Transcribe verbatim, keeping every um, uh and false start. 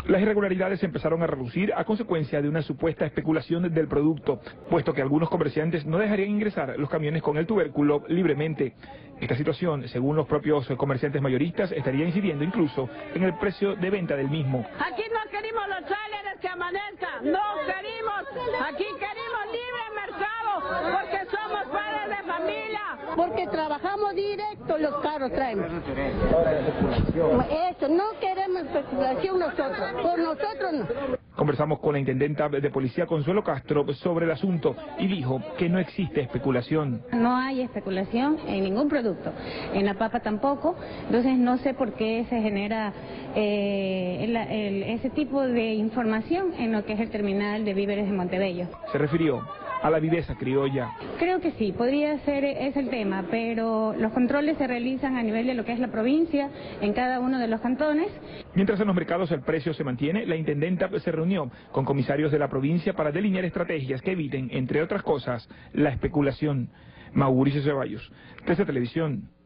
Las irregularidades empezaron a reducir a consecuencia de una supuesta especulación del producto, puesto que algunos comerciantes no dejarían ingresar los camiones con el tubérculo libremente. Esta situación, según los propios comerciantes mayoristas, estaría incidiendo incluso en el precio de venta del mismo. Aquí no queremos los tráileres que amanezcan, no queremos, aquí queremos libre mercado, porque somos padres de familia. Porque trabajamos directo, los carros traemos. Eso, no queremos especulación nosotros, por nosotros no. Conversamos con la intendenta de policía Consuelo Castro sobre el asunto y dijo que no existe especulación. No hay especulación en ningún producto, en la papa tampoco, entonces no sé por qué se genera eh, el, el, ese tipo de información en lo que es el terminal de víveres de Montebello. Se refirió a la viveza criolla. Creo que sí, podría ser ese el tema, pero los controles se realizan a nivel de lo que es la provincia, en cada uno de los cantones. Mientras en los mercados el precio se mantiene, la intendenta se reunió con comisarios de la provincia para delinear estrategias que eviten, entre otras cosas, la especulación. Mauricio Ceballos, T C Televisión.